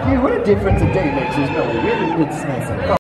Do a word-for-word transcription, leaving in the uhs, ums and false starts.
Dude, what a difference a day makes. There's no way. Really, it's nice.